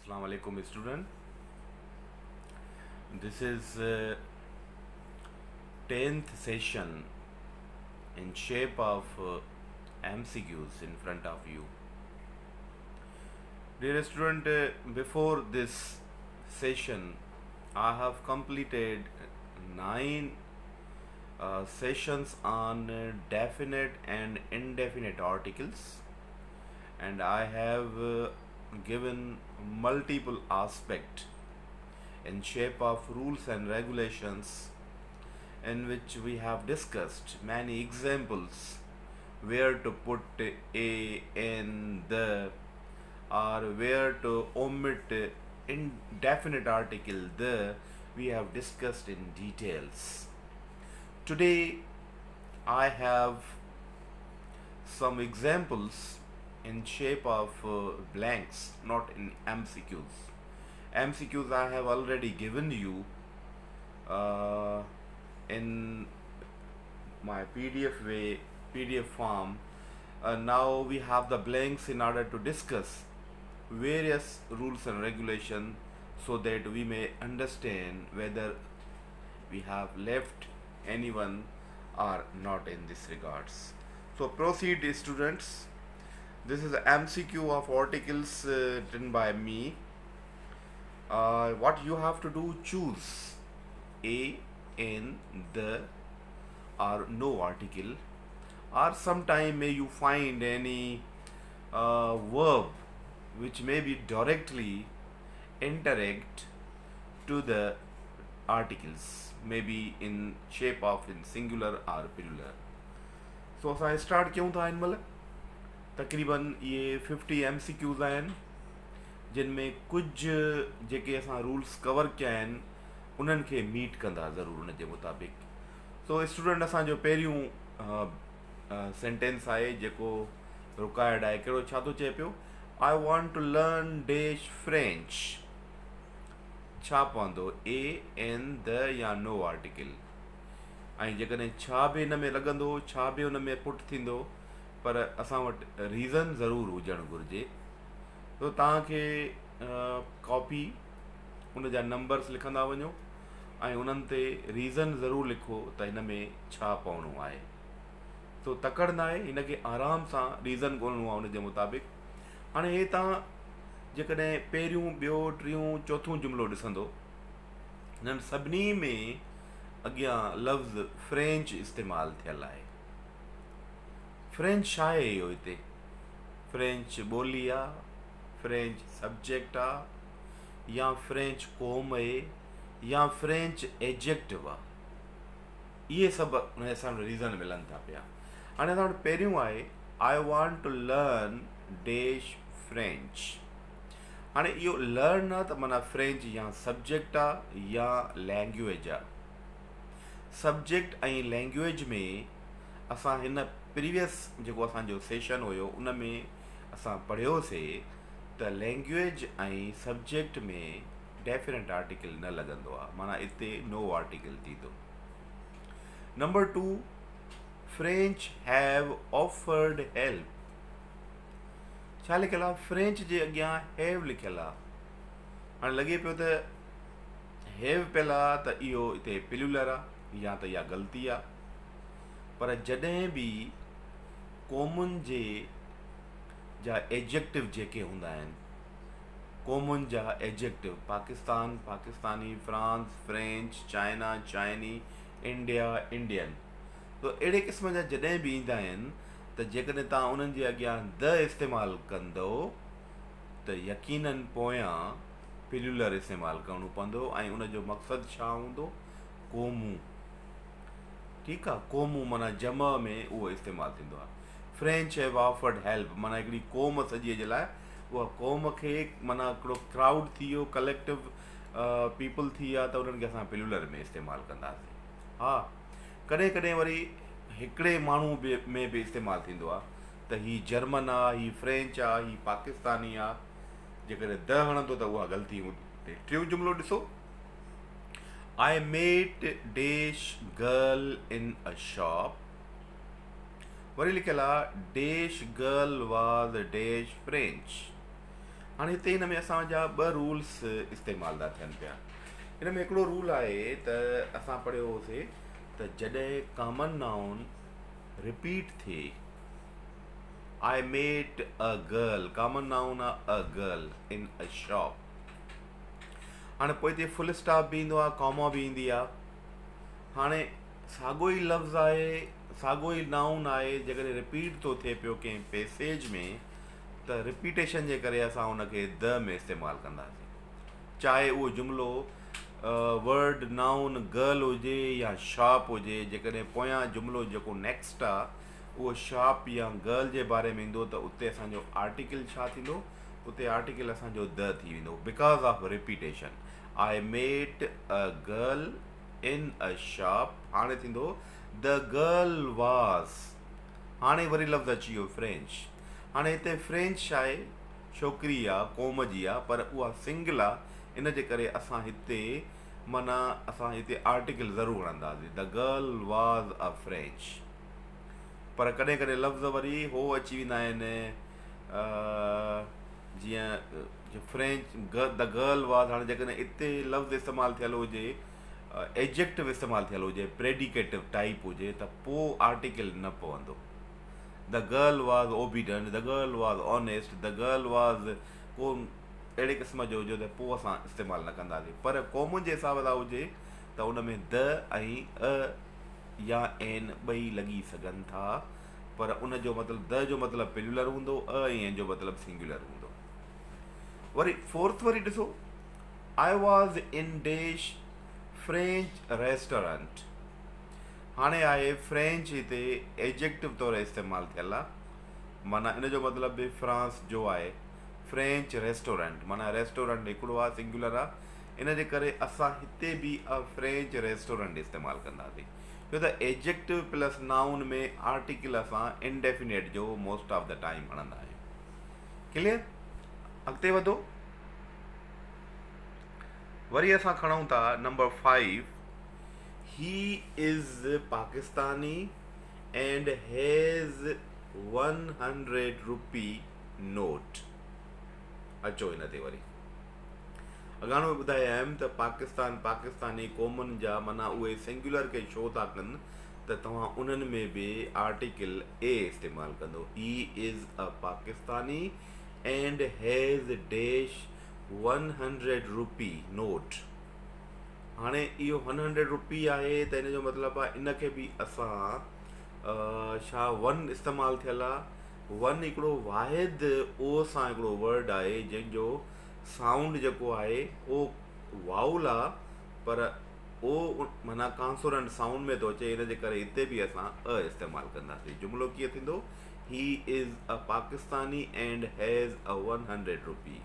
Assalamu alaikum student. This is 10th session in shape of MCQs in front of you. Dear student, before this session I have completed 9 sessions on definite and indefinite articles, and I have given multiple aspects in shape of rules and regulations, in which we have discussed many examples where to put a, in, the, or where to omit indefinite article the. We have discussed in details. Today I have some examples in shape of blanks, not in MCQs. MCQs I have already given you in my PDF form. Now we have the blanks in order to discuss various rules and regulations, so that we may understand whether we have left anyone or not in this regards. So proceed, students. This is the MCQ of articles written by me. What you have to do, choose a, in, the, or no article, or sometime may you find any verb which may be directly interact to the articles, maybe in shape of in singular or plural. So असां start क्यों था इन महिल तकरीबन ये 50 MCQs आहिनि, जिन में कुछ जेके असां रूल्स कवर कया आहिनि उन्हनि खे मीट कंदा ज़रूरु उन जे मुताबिक़. सो स्टूडेंट, असांजो पहिरियों सेंटेंस आहे जेको रिक्वायर्ड आहे. कहिड़ो, छा थो चए पियो? I want to learn dash French. छा पवंदो? ए, एन, द या नो आर्टिकल. ऐं जेकॾहिं छा बि हिन में लॻंदो, छा बि हुन में पुट थींदो, पर असां वटि रीज़न ज़रूरु हुजणु घुरिजे. तो तव्हांखे कॉपी उन जा नंबर्स लिखंदा वञो ऐं उन्हनि ते रीज़न ज़रूरु लिखो त हिन में छा पवणो आहे. तो तकड़ न आहे, हिन खे आराम सां रीज़न ॻोल्हणो आहे उन जे मुताबिक़. हाणे हे तव्हां जेकॾहिं पहिरियों, ॿियो, टियों, चोथों जुमिलो ॾिसंदो, हिननि सभिनी में अॻियां लफ़्ज़ फ्रेंच इस्तेमालु थियल आहे. फ्रेंच छा आहे इहो? हिते फ्रेंच ॿोली आहे, फ्रेंच सब्जेक्ट आहे, या फ्रेंच क़ौम आहे, या फ्रेंच एडजेक्टिव आहे. इहे सभु उन असां रीज़न मिलनि था पिया. हाणे असां वटि पहिरियों आहे I want to learn dash French. हाणे इहो लर्न आहे त माना फ्रेंच या सब्जेक्ट आहे या लैंग्वेज आहे. सब्जेक्ट ऐं लैंग्वेज में असां हिन प्रीवियस जेको असांजो सेशन हुयो उन में असां पढ़ियोसीं त लैंग्वेज ऐं सब्जेक्ट में डेफिनेट आर्टिकल न लॻंदो आहे, माना हिते नो आर्टिकल थींदो. Number 2, French have offered help. छा लिखियल आहे? फ्रेंच जे अॻियां हैव लिखियल आहे. हाणे लॻे पियो त हैव पियल आहे त इहो हिते प्लूरल आहे, या त इहा ग़लती आहे. पर जॾहिं बि क़ौमुनि जे जा एडजेक्टिव जेके हूंदा आहिनि, क़ौमुनि जा adjective, Pakistan, Pakistani, France, French, China, Chinese, India, Indian, तो अहिड़े क़िस्म जा जॾहिं बि ईंदा आहिनि त जेकॾहिं तव्हां उन्हनि जे अॻियां द इस्तेमालु कंदो त यकीनन पोयां प्लूरल इस्तेमालु करिणो पवंदो. ऐं उनजो मक़सदु छा हूंदो? क़ौमूं. ठीकु आहे, क़ौमूं माना जमा में उहो इस्तेमालु थींदो आहे. फ्रेंच हैव ऑफर्ड हेल्प माना हिकिड़ी क़ौम सॼीअ जे लाइ, उहा क़ौम खे माना हिकिड़ो क्राउड थी वियो, कलेक्टिव पीपल थी विया, त उन्हनि खे असां प्लूरल में इस्तेमालु कंदासीं. हा, कॾहिं कॾहिं वरी हिकिड़े माण्हू में बि इस्तेमालु थींदो आहे त हीअ जर्मन आहे, हीअ फ्रेंच आहे, हीअ पाकिस्तानी आहे. जेकॾहिं द हणंदो त उहा ग़लती हूंदी. टियों जुमिलो ॾिसो, I met dash girl in a shop. वरी लिखियल आहे dash girl was dash French. हाणे हिते हिन में असांजा ॿ रूल्स इस्तेमालु था थियनि पिया। हिन में हिकिड़ो रूल आहे त असां पढ़ियो होसीं त जॾहिं कॉमन नाउन रिपीट थिए, I met a girl, common noun आहे a girl in a shop. हाणे पोइ हिते फुल स्टॉप बि ईंदो आहे, कॉमा बि ईंदी आहे। हाणे साॻियो ई लफ़्ज़ आहे, साॻियो ई नाउन आहे, जेकॾहिं रिपीट थो थिए पियो कंहिं पैसेज में त रिपीटेशन जे करे असां उनखे द में इस्तेमालु कंदासीं, चाहे उहो जुमिलो वर्ड नाउन गर्ल हुजे या शॉप हुजे। जेकॾहिं पोयां जुमिलो जेको नेक्स्ट आहे उहो शॉप या गर्ल जे बारे में ईंदो त उते असांजो आर्टिकल छा थींदो, उते आर्टिकल असांजो द थी वेंदो, because of repetition. I met a girl in a shop, हाणे थींदो द गर्ल वाज़। हाणे वरी लफ़्ज़ अची वियो फ्रेंच। हाणे हिते फ्रेंच आहे, छोकिरी आहे, क़ौम जी आहे, पर उहा सिंगल आहे। इन जे करे असां हिते माना असां हिते आर्टिकल ज़रूरु हणंदासीं, the girl was a French. पर कॾहिं कॾहिं लफ़्ज़ वरी हो अची वेंदा आहिनि, जीअं फ्रेंच द गर्ल वाज़। हाणे जेकॾहिं हिते लफ़्ज़ इस्तेमालु थियलु हुजे, एडजेक्टिव इस्तेमालु थियलु हुजे, प्रेडिकेटिव टाइप हुजे, त पोइ आर्टिकल न पवंदो। The girl was obedient, the girl was honest, the girl was को अहिड़े क़िस्म जो हुजे त पोइ असां इस्तेमालु न कंदासीं। पर क़ौमुनि जे हिसाब सां हुजे त उन में द ऐं अ या एन ॿई लॻी सघनि था, पर उन जो मतिलबु द जो मतिलबु प्लूरल हूंदो, अ ऐं एन जो मतिलबु सिंगुलर हूंदो। वरी फोर्थ वरी ॾिसो, I was in dash French restaurant. हाणे आहे फ्रेंच हिते एडजेक्टिव तौरु इस्तेमालु थियल आहे, माना इन जो मतिलबु बि फ्रांस जो आहे। फ्रेंच रेस्टोरेंट माना रेस्टोरेंट हिकिड़ो आहे, सिंगुलर आहे। इन जे करे असां हिते बि फ्रेंच रेस्टोरेंट इस्तेमालु कंदासीं, छो त एडजेक्टिव प्लस नाउन में आर्टिकल असां इनडेफिनेट जो मोस्ट ऑफ द टाइम हणंदा आहियूं। क्लियर? अॻिते वधो, वरी असां खणूं था number 5, he is Pakistani and has 100 rupee note। अचो हिन ते वरी अॻाणो ॿुधाया आहिनि त पाकिस्तान पाकिस्तानी क़ौमुनि जा माना उहे सिंगुलर खे शो था कनि त तव्हां उन्हनि में बि आर्टिकल ए इस्तेमालु कंदो। He is a Pakistani and has dash 100 rupee note. हाणे इहो 100 रुपी आहे त इन जो मतिलबु आहे इनखे बि असां छा 1 इस्तेमालु थियल आहे। 1 हिकिड़ो वाहिद ओ सां हिकिड़ो वर्ड आहे जंहिंजो साउंड जेको आहे उहो वाउल आहे, पर ओ माना कॉन्सोनेंट साउंड में थो अचे। इन जे करे हिते बि असां अ इस्तेमालु कंदासीं। जुमिलो कीअं थींदो, he is a Pakistani and has a 100 rupee.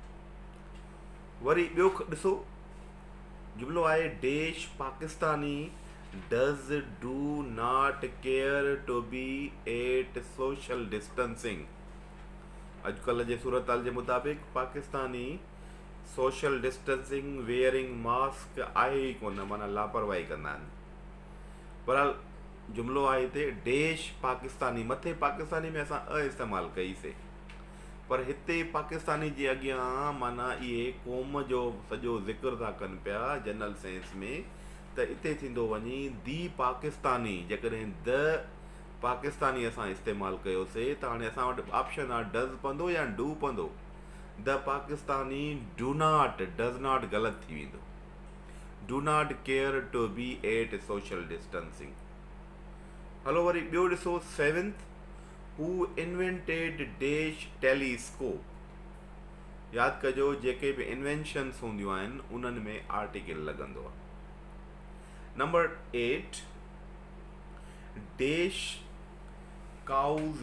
वरी ॿियो ॾिसो, जुमिलो आहे dash Pakistani does do not care to be at social distancing. अॼुकल्ह जे सूरत हाल जे मुताबिक़ Pakistani social distancing wearing mask आहे ई कोन, माना लापरवाही कंदा आहिनि। बहरहाल जुमिलो आहे हिते डैश पाकिस्तानी, मथे पाकिस्तानी में असां अ इस्तेमालु कईसीं, पर हिते पाकिस्तानी जे अॻियां माना इहे क़ौम जो सॼो ज़िक्र था कनि पिया जनरल सेंस में, त हिते थींदो वञी दी पाकिस्तानी। जेकॾहिं द पाकिस्तानी असां इस्तेमालु कयोसीं त हाणे असां वटि ऑप्शन आहे डज़ पवंदो या डू पवंदो। The Pakistani do not, does not ग़लति थी वेंदो। Do not care to be at social distancing. हलो वरी ॿियो ॾिसो 7th, हू इन्वेंटेड डैश टेलीस्कोप। यादि कजो जेके बि इन्वेंशन्स हूंदियूं आहिनि उन्हनि में आर्टिकल लॻंदो आहे। Number 8, dash cows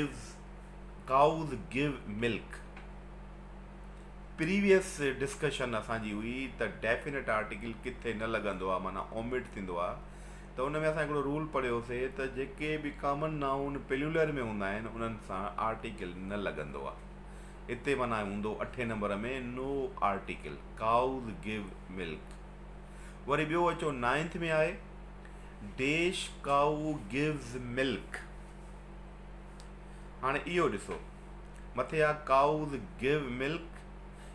give milk. Previous discussion असांजी हुई त डेफिनेट आर्टिकल किथे न लॻंदो आहे, माना ओमिट थींदो आहे। त उन में असां हिकिड़ो रूल पढ़ियोसीं त जेके बि कॉमन नाउन प्लूरल में हूंदा आहिनि उन्हनि सां आर्टिकल न लॻंदो आहे। हिते माना हूंदो 8 नंबर में no article, cows give milk. वरी ॿियो अचो 9th में आहे डैश काउ गिव्स मिल्क। हाणे इहो ॾिसो, मथे आहे काउज़ गिव मिल्क,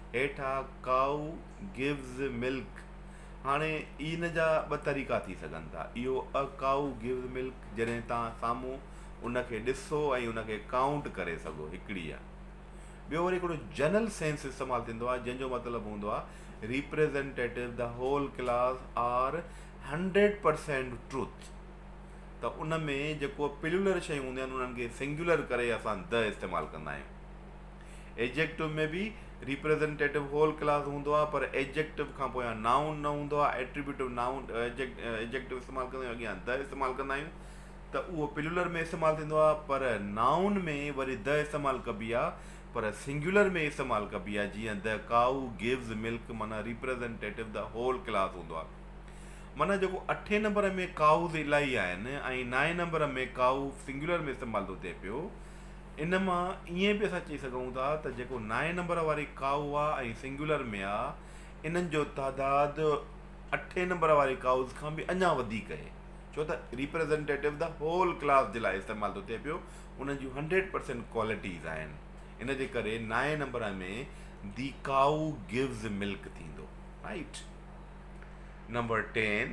हेठा काउ गिव्स मिल्क। हाणे इन जा ॿ तरीक़ा थी सघनि था। इहो अ काउ गिव्स मिल्क जॾहिं तव्हां साम्हूं उनखे ॾिसो ऐं उनखे काउंट करे सघो, हिकिड़ी आहे। ॿियो वरी हिकिड़ो जनरल सेंस इस्तेमालु थींदो आहे, जंहिंजो मतिलबु हूंदो आहे representative the whole class or 100% truth. त उन में जेको प्लूरल शयूं हूंदियूं आहिनि उन्हनि खे सिंगुलर करे असां द इस्तेमालु कंदा आहियूं। एडजेक्टिव में बि रिप्रेज़ेंटेटिव होल क्लास हूंदो आहे, पर एडजेक्टिव खां पोयां नाउन न हूंदो आहे। एट्रीब्यूटिव नाउन एडजेक्टिव इस्तेमालु कंदा आहियूं, अॻियां द इस्तेमालु कंदा आहियूं, त उहो प्लूरल में इस्तेमालु थींदो आहे। पर नाउन में वरी द इस्तेमालु कबी आहे, पर सिंगुलर में इस्तेमालु कबी आहे। जीअं द काउ गिव्स मिल्क माना रिप्रेज़ेंटेटिव द होल क्लास हूंदो आहे। माना जेको 8 नंबर में काउज़ इलाही आहिनि ऐं 9 नंबर में काउ सिंगुलर में इस्तेमालु थो थिए पियो, इन मां ईअं बि असां चई सघूं था त जेको 9 नंबर वारी काउ आहे ऐं सिंगुलर में आहे, इन्हनि जो तइदादु 8 नंबर वारी काउज़ खां बि अञा वधीक आहे, छो त रिप्रेज़ेंटेटिव द होल क्लास जे लाइ इस्तेमालु थो थिए पियो। उन्हनि जूं 100% क्वालिटीज़ आहिनि। इन जे करे 9 नंबर में दी काउ गिव्स मिल्क थींदो, right. Number 10,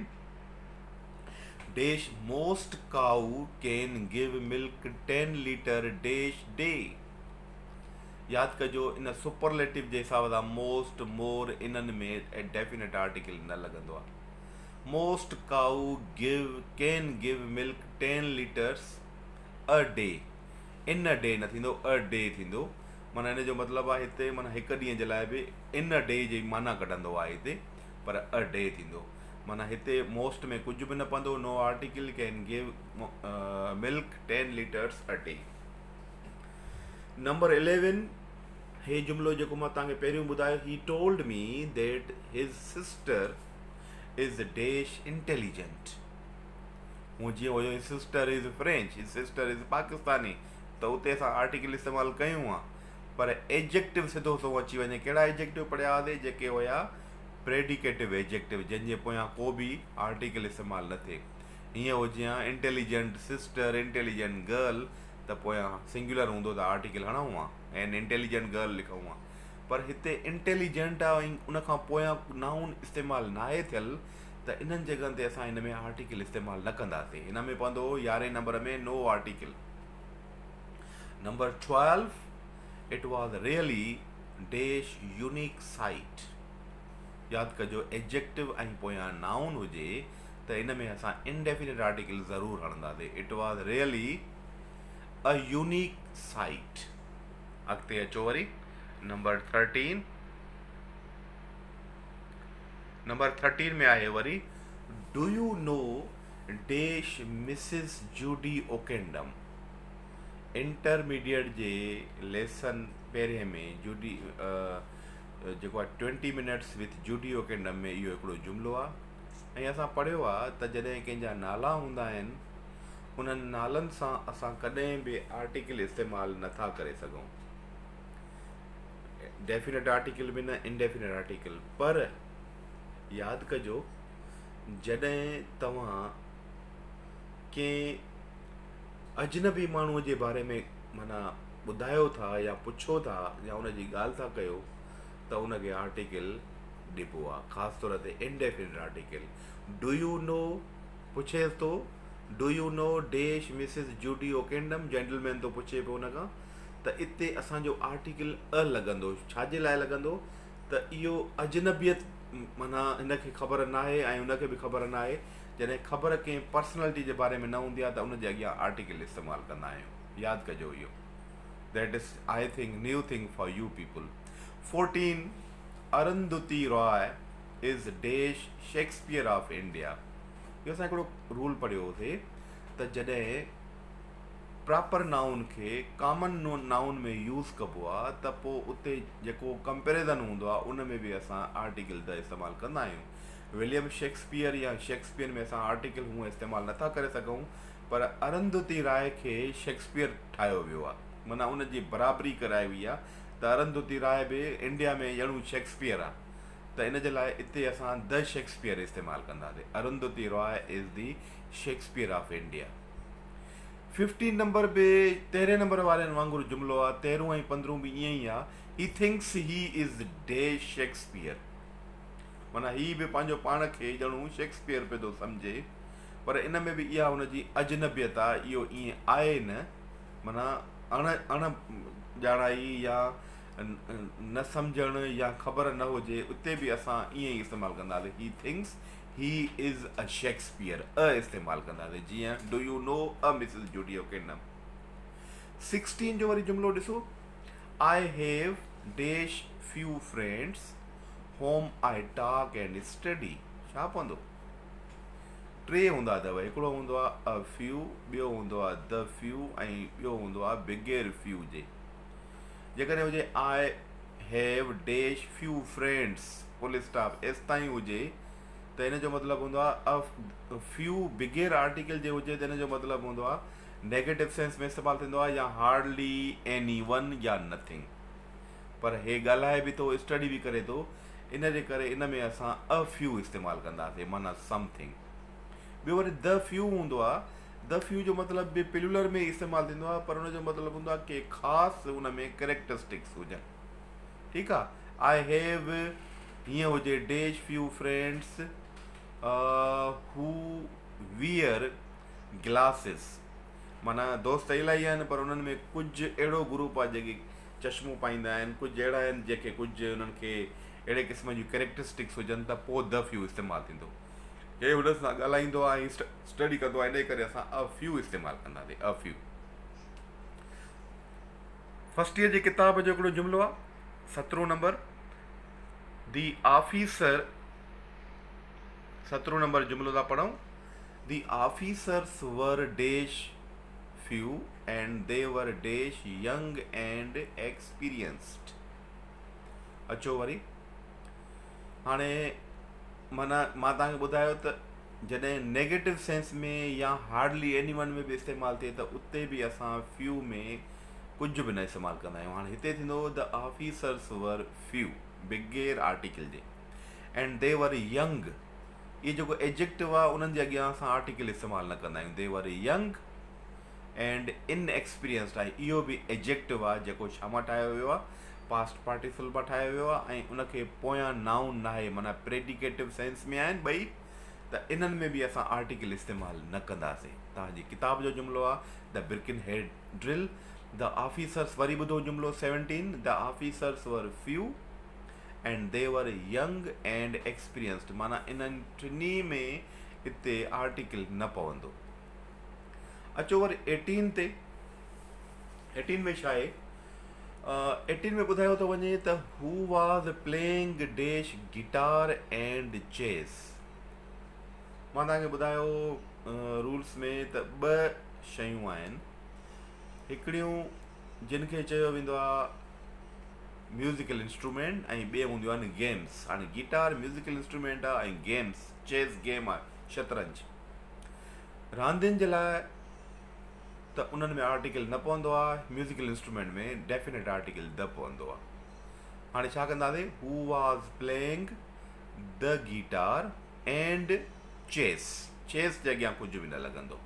dash most cow can give milk 10 litre dash day. यादि कजो, इन सुपरलेटिव जे हिसाब सां मोस्ट, मोर, इन्हनि में डेफिनेट आर्टिकल न लॻंदो आहे। Most cow can give milk 10 litres a day. इन डे न थींदो, अ डे थींदो। माना इन जो मतिलबु आहे हिते माना हिकु ॾींहं जे लाइ बि इन डे जी माना कढंदो आहे हिते, पर अ डे थींदो। माना हिते मोस्ट में कुझु बि न पवंदो, no article, can give milk 10 litres a day. Number 11, हे जुमिलो जेको मां तव्हांखे पहिरियों ॿुधायो, he told me that his sister is dash intelligent. हूअं जीअं हुयो his sister is French, his sister is Pakistani, त उते असां आर्टिकल इस्तेमालु कयूं आहे, पर एडजेक्टिव सिधो सो अची वञे। कहिड़ा एडजेक्टिव पढ़िया हुआसीं? जेके हुया प्रेडिकेटिव एडजेक्टिव, जंहिंजे पोयां को बि आर्टिकल इस्तेमालु न थिए। हीअं हुजे हा इंटेलिजेंट सिस्टर, इंटेलिजेंट गर्ल, त पोयां सिंगुलर हूंदो त आर्टिकल हणूं आहे ऐं इंटेलिजेंट गर्ल लिखूं आहे। पर हिते इंटेलिजेंट आहे ऐं उनखां पोयां नाउन इस्तेमालु न आहे थियल, त इन्हनि जॻहनि ते असां हिन में आर्टिकल इस्तेमालु न कंदासीं। हिन में पवंदो 11 नंबर में no article. Number 12, it was really dash unique site. यादि कजो, एडजेक्टिव ऐं पोयां नाउन हुजे त इन में असां इनडेफिनिट आर्टिकल ज़रूरु हणंदासीं। It was really a unique sight. अॻिते अचो वरी नंबर 13। नंबर 13 में आहे वरी, do you know dash Mrs Judy Okendum. Intermediate जे लेसन पहिरें में जूडी जेको आहे 20 मिनट्स विथ जूडी ओकेंडम में इहो हिकिड़ो जुमिलो आहे। ऐं असां पढ़ियो आहे त जॾहिं कंहिंजा नाला हूंदा आहिनि, उन्हनि नालनि सां असां कॾहिं बि आर्टिकल इस्तेमालु नथा करे सघूं। डेफिनेट आर्टिकल बि न, इनडेफिनेट आर्टिकल। पर यादि कजो, जॾहिं तव्हां कंहिं अजनबी माण्हूअ जे बारे में माना ॿुधायो था या पुछो था या उनजी ॻाल्हि था कयो, त उनखे आर्टिकल ॾिबो आहे, ख़ासि तौर ते indefinite article. Do you know पुछे थो, do you know dash Mrs Judy Okendum, gentleman थो पुछे पियो उनखां, त इते असांजो आर्टिकल अ लॻंदो। छाजे लाइ लॻंदो? त इहो अजनबियत माना हिनखे ख़बर न आहे ऐं उनखे बि ख़बर न आहे। जॾहिं ख़बर कंहिं पर्सनैलिटी जे बारे में न हूंदी आहे त उनजे अॻियां आर्टिकल इस्तेमालु कंदा आहियूं। यादि कजो इहो। That is I think new thing for you people. 14, Arundhati Roy is dash Shakespeare of India. इहो असां हिकिड़ो रूल पढ़ियो होसीं त जॾहिं प्रॉपर नाउन खे कॉमन नाउन में यूज़ कबो आहे, त पोइ उते जेको कंपेरिज़न हूंदो आहे उन में बि असां आर्टिकल द इस्तेमालु कंदा आहियूं। विलियम शेक्सपियर या शेक्सपियर में असां आर्टिकल हूअं इस्तेमालु नथा करे सघूं, पर अरुंधति राय खे शेक्सपियर ठाहियो वियो आहे, माना उनजी बराबरी कराई वई आहे। त अरुंधति राय बि इंडिया में ॼणू शेक्सपियर आहे, त इन जे लाइ हिते असां द शेक्सपियर इस्तेमालु कंदासीं। Arundhati Roy is the Shakespeare of India. 15 number पे 13 नंबर वारनि वांगुरु जुमिलो आहे, 13 ऐं 15 बि ईअं ई आहे। He thinks he is day Shakespeare, माना ही बि पंहिंजो पाण खे ॼणू शेक्सपियर पियो थो सम्झे, पर इन में बि इहा हुनजी अजनबियत आहे। इहो ईअं आहे न, माना अण ॼाणाई या न सम्झणु या ख़बर न हुजे, उते बि असां ईअं ई इस्तेमालु कंदासीं। He thinks he is a Shakespeare, इस्तेमालु कंदासीं। जीअं do you know a Mrs Judy Okenam. 16 जो वरी जुमिलो ॾिसो, I have dash few friends home I talk and study. छा पवंदो? टे हूंदा अथव, हिकिड़ो हूंदो आहे अ फ्यू, ॿियो हूंदो आहे द फ्यू, ऐं ॿियो हूंदो आहे बिगेर फ्यू जे। जेकॾहिं हुजे I have dash few friends full stop S ताईं हुजे त हिन जो मतिलबु हूंदो आहे अ फ्यू बिगेर आर्टिकल जे हुजे त हिन जो मतिलबु हूंदो आहे नेगेटिव सेंस में इस्तेमालु थींदो आहे, या हार्डली एनी वन या नथिंग। पर हे ॻाल्हाए बि थो, स्टडी बि करे थो, इन जे करे इन में असां अ फ्यू इस्तेमालु कंदासीं, माना समथिंग। ॿियो वरी द फ्यू हूंदो आहे, द फ्यू जो मतिलबु बि प्लूरल में इस्तेमालु थींदो आहे, पर हुनजो मतिलबु हूंदो आहे कि ख़ासि हुन में कैरेक्टरिस्टिक्स हुजनि। ठीकु आहे, आई हैव हीअं हुजे dash few friends who wear glasses, माना दोस्त इलाही आहिनि, पर उन्हनि में कुझु अहिड़ो ग्रुप आहे जेके चश्मो पाईंदा आहिनि, कुझु अहिड़ा आहिनि जेके कुझु उन्हनि खे अहिड़े क़िस्म जूं कैरेक्टरिस्टिक्स हुजनि, त पोइ द फ्यू इस्तेमालु थींदो। हे हुन सां ॻाल्हाईंदो आहे ऐं स्टडी कंदो आहे, इन करे असां अ फ्यू इस्तेमालु कंदासीं, अ फ्यू। फर्स्ट ईयर जी किताब जो हिकिड़ो जुमिलो आहे, 17 नंबर, दी ऑफिसर। 17 नंबर जुमिलो था पढ़ूं, the officers were dash few and they were dash young and experienced. अचो वरी हाणे माना मां तव्हांखे ॿुधायो त जॾहिं नेगेटिव सेंस में या हार्डली एनी वन में बि इस्तेमालु थिए त उते बि असां फ्यू में कुझु बि न इस्तेमालु कंदा आहियूं। हाणे हिते थींदो द ऑफिसर्स वर फ्यू बिगेर आर्टिकल जे, एंड दे वर यंग, इहो जेको एडजेक्टिव आहे उन्हनि जे अॻियां असां आर्टिकल इस्तेमालु न कंदा आहियूं। दे वर यंग एंड इनएक्सपीरियंस्ड आहे, इहो बि एडजेक्टिव आहे जेको छा मां ठाहियो वियो आहे, पास्ट पार्टिसिपल मां ठाहियो वियो आहे, ऐं उनखे पोयां नाउन न आहे, माना प्रेडिकेटिव सेंस में आहिनि ॿई, त इन्हनि में बि असां आर्टिकल इस्तेमालु न कंदासीं। तव्हांजी किताब जो जुमिलो आहे the breaking head drill. The officers, वरी ॿुधो जुमिलो 17, the officers were few and they were young and experienced, माना इन्हनि टिनी में हिते आर्टिकल न पवंदो। अचो वरी 18 ते, 18 में छा आहे, 18 में ॿुधायो थो वञे त who was playing dash guitar and chess. मां तव्हांखे ॿुधायो रूल्स में त ॿ शयूं आहिनि, हिकिड़ियूं जिन खे चयो वेंदो आहे म्यूज़िकल इंस्ट्रूमेंट ऐं ॿिए हूंदियूं आहिनि गेम्स। हाणे गिटार म्यूज़िकल इंस्ट्रूमेंट आहे ऐं गेम्स चेस गेम आहे, शतरंज। रांदियुनि जे लाइ त उन्हनि में आर्टिकल न पवंदो आहे, म्यूज़िकल इंस्ट्रूमेंट में डेफिनेट आर्टिकल द पवंदो आहे। हाणे छा कंदासीं, who was playing the guitar and chess, chess जे अॻियां कुझु बि न लॻंदो।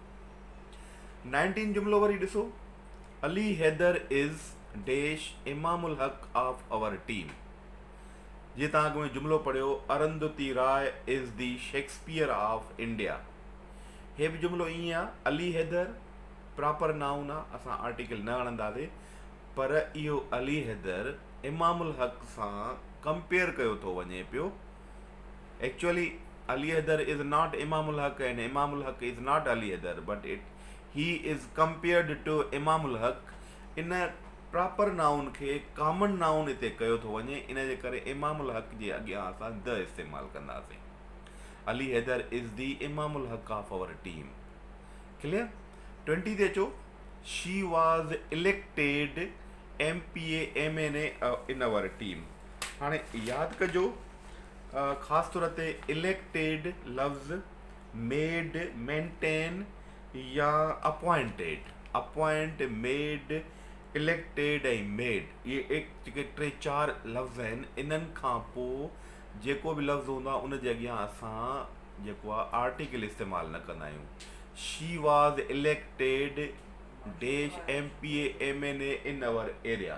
19 जुमिलो वरी ॾिसो, Ali Haider is dash Imamul Haq of our team. जीअं तव्हां अॻु में जुमिलो पढ़ियो, Arundhati Roy is the Shakespeare of India. हे बि जुमिलो ईअं आहे, अली हैदर प्रॉपर नाउन आहे, असां आर्टिकल न हणंदासीं, पर इहो अली हैदर इमामुल हक सां कंपेयर कयो थो वञे पियो। Actually Ali Haider is not Imamul Haq and Imamul Haq is not Ali Haider, but he is compared to Imamul Haq. इन प्रॉपर नाउन खे कॉमन नाउन हिते कयो थो वञे, इन जे करे इमामुल हक जे अॻियां असां द इस्तेमालु कंदासीं। Ali Haider is the Imamul Haq of our team. Clear? 20 ते अचो, she was elected MPA MNA in our team. हाणे यादि कजो, ख़ासि तौर ते इलेक्टेड लफ़्ज़ मेड, मेंटेन या अपॉइंटेड, अपॉइंट, मेड, इलेक्टेड ऐं मेड, इहे जेके 3-4 लफ़्ज़ आहिनि, इन्हनि खां पोइ जेको बि लफ़्ज़ हूंदो आहे उन जे अॻियां असां जेको आहे आर्टिकल इस्तेमालु न कंदा आहियूं। She was elected dash MPA MNA in our area.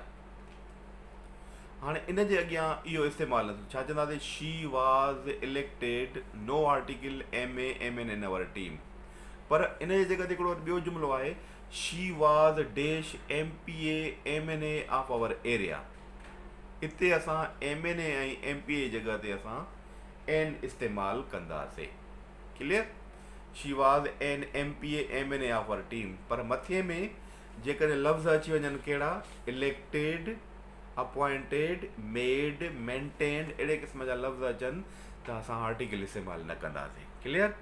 हाँ इन जे अॻियां इहो इस्तेमालु न थियो छा चवंदासीं she was elected no article MA MN in our team पर इन जे जॻह ते हिकिड़ो ॿियो जुमिलो आहे she was dash MPA MNA of our area हिते असां MNA ऐं MPA जी जॻह ते असां N इस्तेमालु कंदासीं clear she was an MPA MNA of our team पर मथे में जेकॾहिं लफ़्ज़ अची वञनि कहिड़ा इलेक्टेड अपॉइंटेड मेड मेंटेन्ड अहिड़े क़िस्म जा लफ़्ज़ अचनि त असां आर्टिकल इस्तेमालु न कंदासीं क्लियर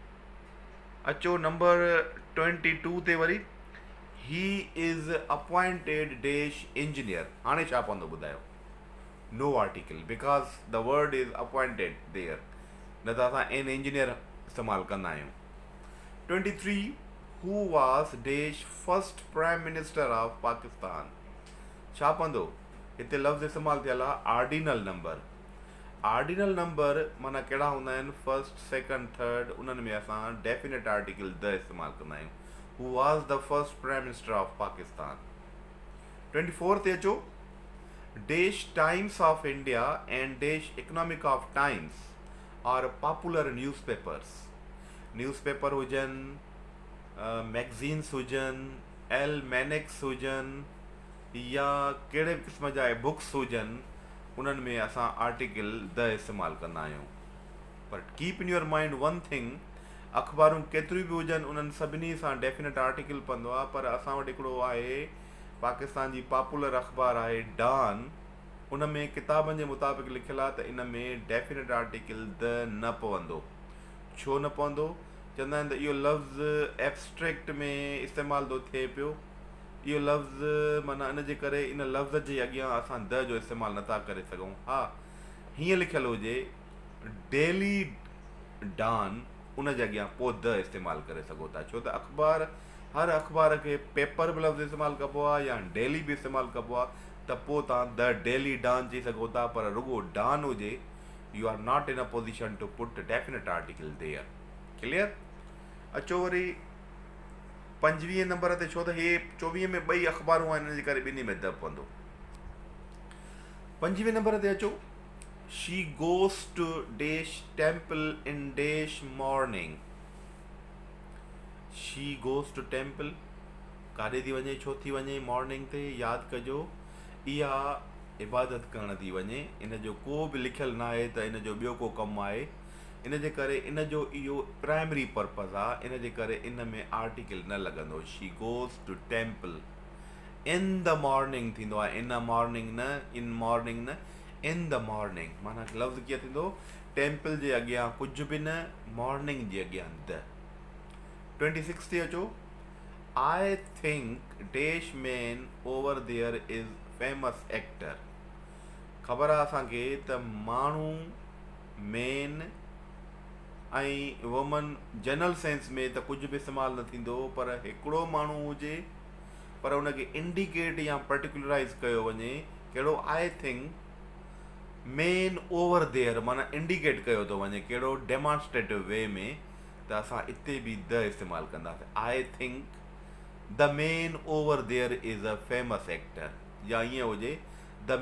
अचो नंबर 22 ते worry he is appointed dash engineer हाणे छा पवंदो ॿुधायो no article because the word is appointed there न त असां एन इंजीनियर इस्तेमालु कंदा आहियूं 23 who was dash first prime minister of Pakistan छा पवंदो हिते लफ़्ज़ इस्तेमालु थियल आहे आर्डिनल नंबर माना कहिड़ा हूंदा आहिनि फर्स्ट सेकंड थर्ड उन्हनि में असां डेफिनेट आर्टिकल द इस्तेमालु कंदा आहियूं who was the first prime minister of Pakistan 24 ते अचो dash Times of India and dash economic of times are popular newspaper हुजनि मैगज़ीन्स हुजनि एलमैनिक्स हुजनि या कहिड़े बि क़िस्म जा बुक्स हुजनि उन्हनि में असां आर्टिकल द इस्तेमालु कंदा आहियूं पर keep in your mind one thing अख़बारूं केतिरियूं बि हुजनि उन्हनि सभिनी सां डेफिनेट आर्टिकल पवंदो आहे पर असां वटि हिकिड़ो आहे पाकिस्तान जी पॉपुलर अख़बार आहे डॉन उन में किताबनि जे मुताबिक़ लिखियलु आहे त इन में डेफिनेट आर्टिकल द न पवंदो छो न पवंदो चवंदा आहिनि त इहो लफ़्ज़ एब्स्ट्रैक्ट में इस्तेमालु थो थिए पियो इहो लफ़्ज़ माना इन जे करे इन लफ़्ज़ जे अॻियां असां द जो इस्तेमालु नथा करे सघूं हा हीअं लिखियलु हुजे डेली डॉन उन जे अॻियां पोइ द इस्तेमालु करे सघो था छो त हर अख़बार खे पेपर बि लफ़्ज़ इस्तेमालु कबो आहे या डेली बि इस्तेमालु कबो आहे त पोइ तव्हां द डेली डॉन चई सघो था पर रुगो डॉन हुजे U are not in a position to put definite article there clear अचो वरी 25 नंबर ते छो त हे 24 में ॿई अख़बारूं आहिनि हिन जे करे ॿिन्ही में द पवंदो 25 नंबर ते अचो she goes to dash temple in dash morning she goes to temple काॾे थी वञे छो थी वञे मॉर्निंग ते यादि कजो इहा इबादत करण थी वञे इन जो को बि लिखियलु न आहे त इन जो ॿियो को कमु आहे इन जे करे इन जो इहो प्राइमरी पर्पज़ आहे इन जे करे इन में आर्टिकल न लॻंदो she goes to temple in the morning थींदो आहे इन मॉर्निंग न इन मॉर्निंग न इन द मॉर्निंग माना लफ़्ज़ कीअं थींदो टेम्पल जे अॻियां कुझु बि न मॉर्निंग जे अॻियां द 26 ते अचो I think dash man over there is famous actor ख़बर आहे असांखे त माण्हू मेन ऐं वुमन जनरल सेंस में त कुझु बि इस्तेमालु न थींदो पर हिकिड़ो माण्हू हुजे पर उनखे इंडिकेट या पर्टिकुलराइज़ कयो वञे कहिड़ो I think men over there माना इंडिकेट कयो थो वञे कहिड़ो डेमॉन्स्ट्रेटिव वे में त असां इते बि द इस्तेमालु कंदासीं I think the men over there is a famous actor या ईअं हुजे the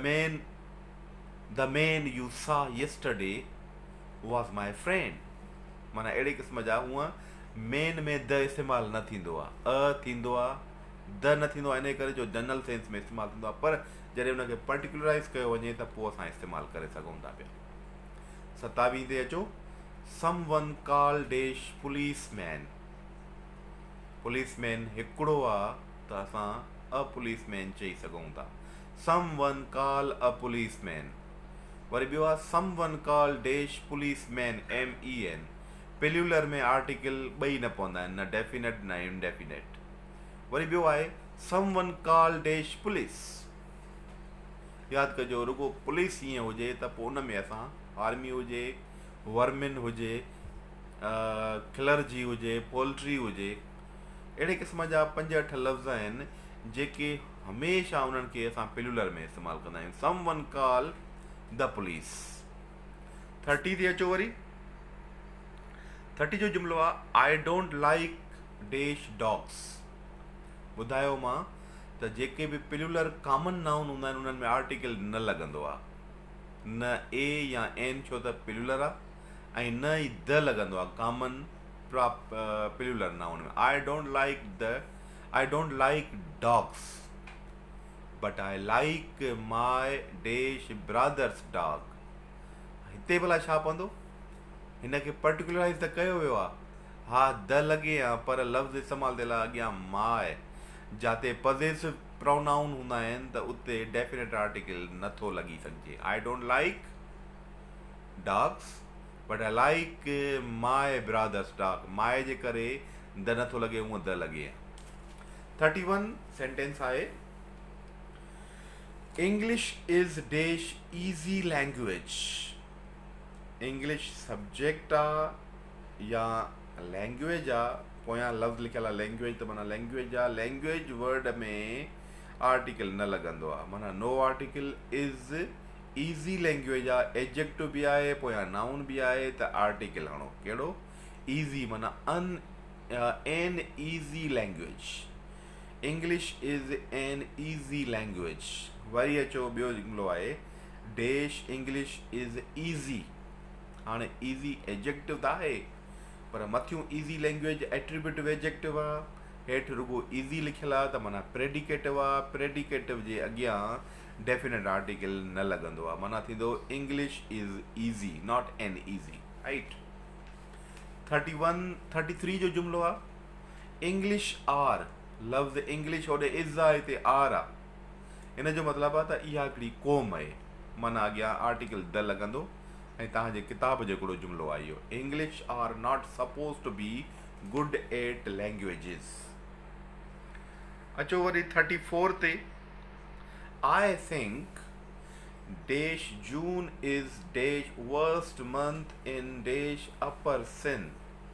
men you saw yesterday was my friend माना अहिड़े क़िस्म जा हूअं मेन में द इस्तेमालु न थींदो आहे थींदो आहे द न थींदो आहे इन करे जो जनरल सेंस में इस्तेमालु थींदो आहे पर जॾहिं उनखे पर्टिकुलराइज़ कयो वञे त पोइ असां इस्तेमालु करे सघूं था पिया 27 ते अचो some one call dash policeman हिकिड़ो आहे त असां अ पुलिसमैन चई सघूं था some one call a policeman वरी ॿियो आहे some one call dash policeman MEN plural में आर्टिकल ॿई न पवंदा आहिनि न डेफिनेट न इनडेफिनेट वरी ॿियो आहे some one call dash police यादि कजो रुगो पुलिस हीअं हुजे त पोइ उन में असां आर्मी हुजे वर्मिन हुजे क्लर्जी हुजे पोल्ट्री हुजे अहिड़े क़िस्म जा 5-8 लफ़्ज़ आहिनि जेके हमेशह उन्हनि खे असां पेल्यूलर में इस्तेमालु कंदा आहियूं some one call the police 30 ते अचो वरी 30 जो जुमिलो आहे I don't like dash dogs ॿुधायो मां त जेके बि प्लूरल कॉमन नाउन हूंदा आहिनि उन्हनि में आर्टिकल न लॻंदो आहे, न ए या एन, छो त प्लूरल आहे, ऐं न ई द लॻंदो आहे कॉमन प्लूरल नाउन में। I don't like dogs but I like my dash brother's dog. हिते भला छा पवंदो, हिनखे पर्टिकुलराइज़ त कयो वियो आहे, हा द लॻे हा, पर लफ़्ज़ इस्तेमालु थियल आहे अॻियां माए, जिते पॉसेसिव प्रोनाउन हूंदा आहिनि त उते डेफिनेट आर्टिकल नथो लॻी सघिजे। I don't like dogs but I like my brother's dog, my जे करे द नथो लॻे, हूअं द लॻे। 31 सेंटेंस आहे, English is dash easy language. English subject आहे या लैंग्वेज आहे, पोयां लफ़्ज़ लिखियल आहे लैंग्वेज, त माना लैंग्वेज आहे। लैंग्वेज वर्ड में आर्टिकल न लॻंदो आहे, माना no article. Is easy language आहे, एडजेक्टिव बि आहे, पोयां नाउन बि आहे, त आर्टिकल हणो कहिड़ो, ईज़ी, माना an easy language. English is an easy language. वरी अचो ॿियो जुमिलो आहे, डैश इंग्लिश इज़ ईज़ी। हाणे ईज़ी एडजेक्टिव त आहे, पर मथियूं ईज़ी लैंग्वेज एट्रीब्यूटिव एडजेक्टिव आहे, हेठि रुगो ईज़ी लिखियलु आहे, त माना प्रेडिकेटिव आहे। प्रेडिकेटिव जे अॻियां डेफिनेट आर्टिकल न लॻंदो आहे, माना थींदो English is easy, not an easy, right. 33 जो जुमिलो आहे, इंग्लिश आर। लफ़्ज़ इंग्लिश होॾे इज़ आहे, हिते आर आहे, हिन जो मतिलबु आहे त इहा हिकिड़ी क़ौम आहे, माना अॻियां आर्टिकल द लॻंदो। ऐं तव्हांजे किताब जो हिकिड़ो जुमिलो आहे इहो, English are not suppose to be good at languages. अचो वरी 34 ते, I think dash June is dash worst month in dash upper Sindh.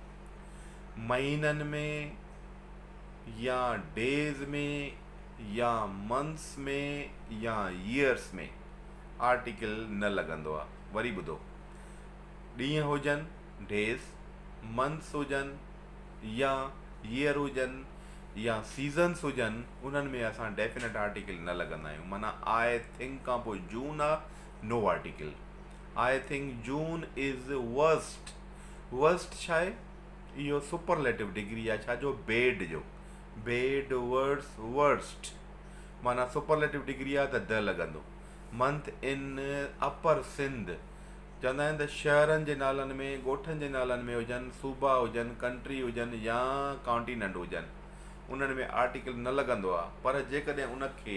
महीननि में या डेज़ में या मंथ्स में या ईयर्स में आर्टिकल न लॻंदो आहे। वरी ॿुधो, ॾींहं हुजनि डेज़, मंथ्स हुजनि या ईयर हुजनि या सीज़न्स हुजनि, उन्हनि में असां डेफिनेट आर्टिकल न लॻंदा आहियूं। माना आई थिंक खां पोइ जून आहे, no article. I think June is worst. Worst छा आहे, इहो सुपरलेटिव डिग्री आहे, छाजो, बेड जो, बेड वर्ड्स वर्स्ट, माना सुपरलेटिव डिग्री आहे त द लॻंदो। मंथ इन अपर सिंध, चवंदा आहिनि त शहरनि जे नालनि में, ॻोठनि जे नालनि में हुजनि, सूबा हुजनि, कंट्री हुजनि या कॉन्टिनेंट हुजनि, उन्हनि में आर्टिकल न लॻंदो आहे। पर जेकॾहिं उनखे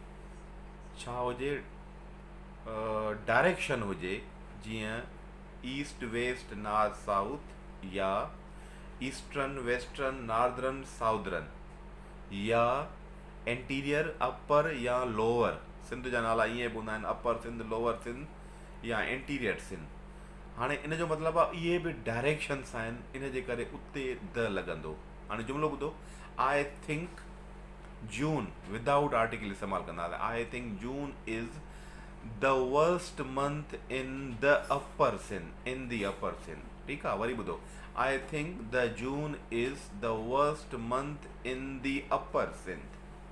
छा हुजे, डायरेक्शन हुजे, जीअं ईस्ट वेस्ट नॉर्थ साउथ, या ईस्टर्न वेस्टर्न नॉर्दर्न साउदर्न, या इंटीरियर अपर या लोअर, सिंध जा नाला ईअं बि हूंदा आहिनि, अपर सिंध, लोअर सिंध या इंटीरियर सिंध। हाणे इन जो मतिलबु आहे इहे बि डायरेक्शन्स आहिनि, इन जे करे उते द लॻंदो। हाणे जुमिलो ॿुधो, I think June without article इस्तेमालु कंदा, I think June is the worst month in the upper Sindh, in the upper Sindh, ठीकु आहे। वरी ॿुधो, I think the June is the worst month in the upper Sindh.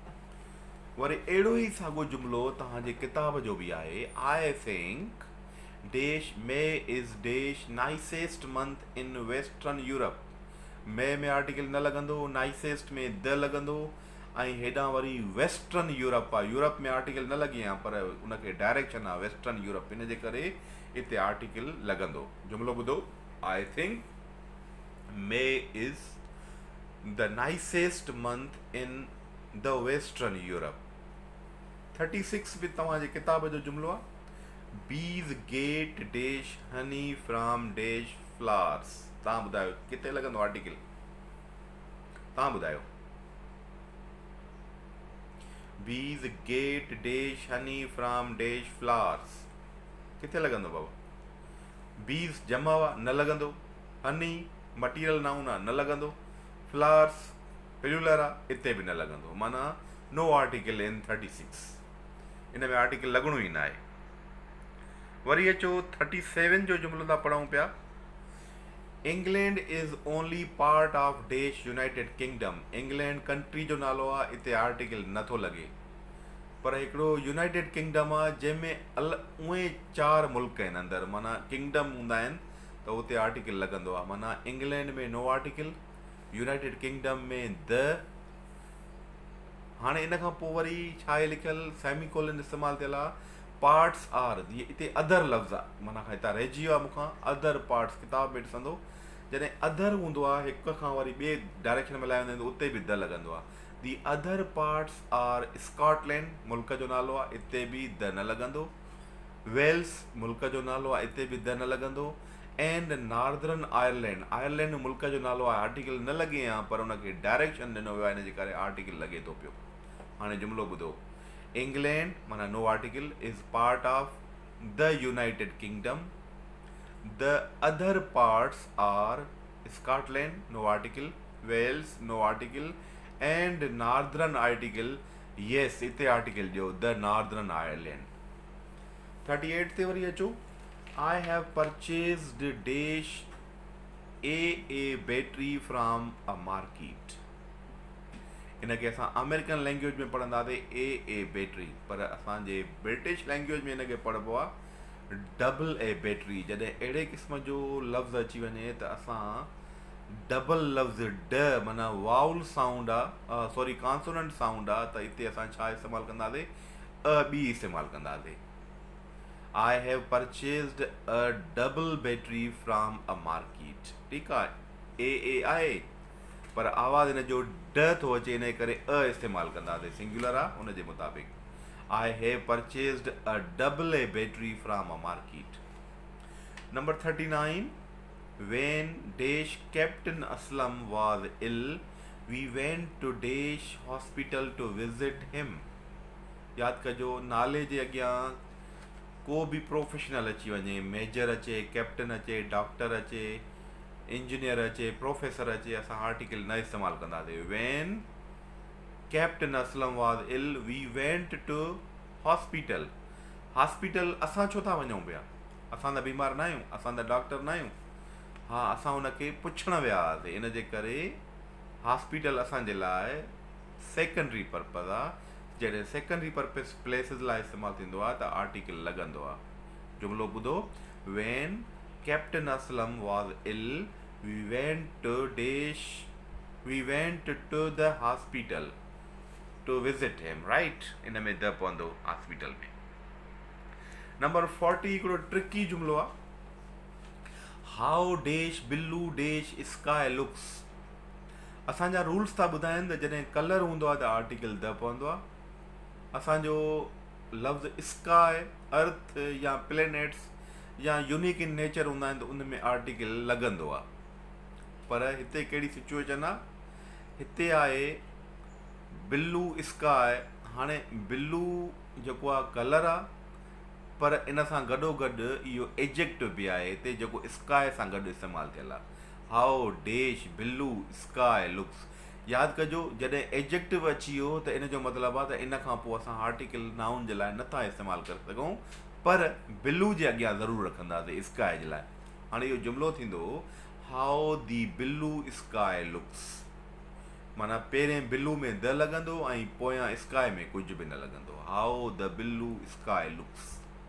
वरी अहिड़ो ई साॻियो जुमिलो तव्हांजे किताब जो बि आहे, I think dash May is dash nicest month in western Europe. May में आर्टिकल न लॻंदो, नाइसेस्ट में द लॻंदो, ऐं हेॾां वरी वेस्टर्न यूरोप आहे, यूरोप में आर्टिकल न लॻी आहे, पर उनखे डायरेक्शन आहे वेस्टर्न यूरोप, इन जे करे हिते आर्टिकल लॻंदो। जुमिलो ॿुधो, I think May is the nicest month in the western Europe. 36 बि तव्हांजे किताब जो जुमिलो आहे, bees get dash honey from dash flowers. तव्हां ॿुधायो किथे लॻंदो आर्टिकल, तव्हां ॿुधायो। Bees get dash honey from dash flowers, किथे लॻंदो बाबा? बीज़ जमा आहे, न लॻंदो। हनी मटीरियल नाउन आहे, न लॻंदो। फ्लावर्स प्लूरल आहे, हिते बि न लॻंदो, माना नो आर्टिकल इन 36, इन में आर्टिकल लॻणो ई न आहे। वरी अचो 37 जो जुमिलो था पढ़ूं पिया, England is only part of देश यूनाइटेड किंगडम। इंग्लैंड कंट्री जो नालो आहे, हिते आर्टिकल नथो लॻे, पर हिकिड़ो यूनाइटेड किंगडम आहे जंहिंमें उहे 4 मुल्क आहिनि अंदरि, माना किंगडम हूंदा आहिनि त उते आर्टिकल लॻंदो आहे। माना इंग्लैंड में नो आर्टिकल, यूनाइटेड किंगडम में द। हाणे इन खां पोइ वरी छा आहे लिखियलु, सेमीकोलन इस्तेमालु थियल आहे। पार्ट्स आर, हिते अदर लफ़्ज़ आहे, माना हितां रहिजी वियो आहे मूंखां, अदर पार्ट्स किताब में ॾिसंदो जॾहिं अदर हूंदो आहे हिक खां वरी ॿिए डायरेक्शन में लाइ वेंदो उते बि द लॻंदो आहे। The other parts are Scotland, मुल्क जो नालो आहे, हिते बि द न लॻंदो। वेल्स मुल्क जो नालो आहे, हिते बि द न लॻंदो। एंड नॉर्दर्न आयरलैंड, आयरलैंड मुल्क जो नालो आहे, आर्टिकल न लॻे हा, पर उनखे डायरेक्शन ॾिनो वियो आहे, हिन जे करे आर्टिकल लॻे थो पियो। हाणे जुमिलो ॿुधो, इंग्लैंड माना no article is part of the United Kingdom. The other parts are Scotland, no article, Wales, no article, and northern article, yes हिते आर्टिकल ॾियो, द नॉर्दर्न आयरलैंड। 38 ते वरी अचो, I have purchased dash a battery from a market. इनखे असां American language में पढ़ंदासीं ए battery, पर असांजे ब्रिटिश लैंग्वेज में इनखे पढ़िबो आहे डबल ए बैटरी। जॾहिं अहिड़े क़िस्म जो लफ़्ज़ अची वञे त असां डबल लफ़्ज़ ड माना वाउल साउंड आहे, सॉरी कॉन्सोनेंट साउंड आहे, त हिते असां छा इस्तेमालु कंदासीं, ॿी इस्तेमालु कंदासीं। I have purchased a double battery from a market. ठीकु आहे, ए आहे पर आवाज़ हिन जो ड थो अचे, इन करे इस्तेमालु कंदासीं, सिंगुलर आहे उन जे मुताबिक़। I have purchased a double a battery from a market. Number 39, when dash Captain Aslam was ill, we went to dash hospital to visit him। यादि कजो, नाले जे अॻियां को बि प्रोफेशनल अची वञे, मेजर अचे, कैप्टन अचे, डॉक्टर अचे, इंजीनियर अचे, प्रोफेसर अचे, असां आर्टिकल न इस्तेमालु कंदासीं। when captain Aslam was ill, we went to hospital. Hospital असां छो था वञूं पिया, असां त बीमार न आहियूं, असां त डॉक्टर न आहियूं। हा, असां हुनखे पुछणु विया हुआसीं, इन जे करे हॉस्पिटल असांजे लाइ सेकेंडरी पर्पज़ आहे। जॾहिं सेकेंडरी पर्पज़ प्लेसिस लाइ इस्तेमालु थींदो आहे त आर्टिकल लॻंदो आहे। जुमिलो ॿुधो, when captain Aslam was ill, we went to the hospital to visit him, right? इन में द पवंदो हॉस्पिटल में। नंबर 40 हिकिड़ो ट्रिकी जुमिलो आहे, how dash blue dash sky looks. असांजा रूल्स था ॿुधाइनि त जॾहिं कलर हूंदो आहे त आर्टिकल द पवंदो आहे। असांजो लफ़्ज़ स्काई, अर्थ या प्लेनेट्स या यूनिक इन नेचर हूंदा आहिनि त उन में आर्टिकल लॻंदो आहे। पर हिते कहिड़ी सिचुएशन आहे, हिते आहे बिल्लू स्काई। हाणे बिल्लू जेको आहे कलर आहे, पर इन सां गॾोगॾु इहो एडजेक्टिव बि आहे हिते जेको स्काई सां गॾु इस्तेमालु थियल आहे। How dash blue sky looks. यादि कजो, जॾहिं एडजेक्टिव अची वियो त इन जो मतिलबु आहे त इन खां पोइ असां आर्टिकल नाउन जे लाइ नथा इस्तेमालु करे सघूं, पर बिल्लू जे अॻियां ज़रूरु रखंदासीं स्काई जे लाइ। हाणे इहो जुमिलो थींदो, how the blue sky looks, माना पहिरें बिल्लू में द लॻंदो ऐं पोयां स्काई में कुझु बि न लॻंदो। How the blue sky looks.